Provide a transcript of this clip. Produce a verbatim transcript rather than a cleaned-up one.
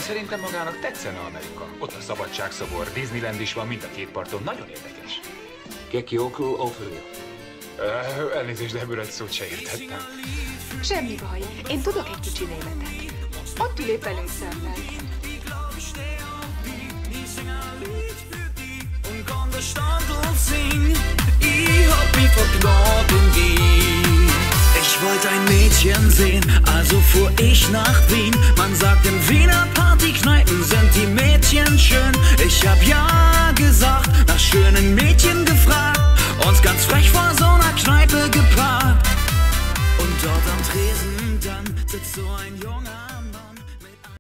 Szerintem magának tetszene Amerika. Ott a szabadságszobor, Disneyland is van mind a két parton. Nagyon érdekes. Kekioku Ophelia. Uh, elnézést, de ebből egy szót se értettem. Semmi baj. Én tudok egy kicsi németet. Ott ül épp előtt szemben. Ich wollte ein Mädchen sehen, also fuhr ich nach Wien. Man sagt, in Wien hab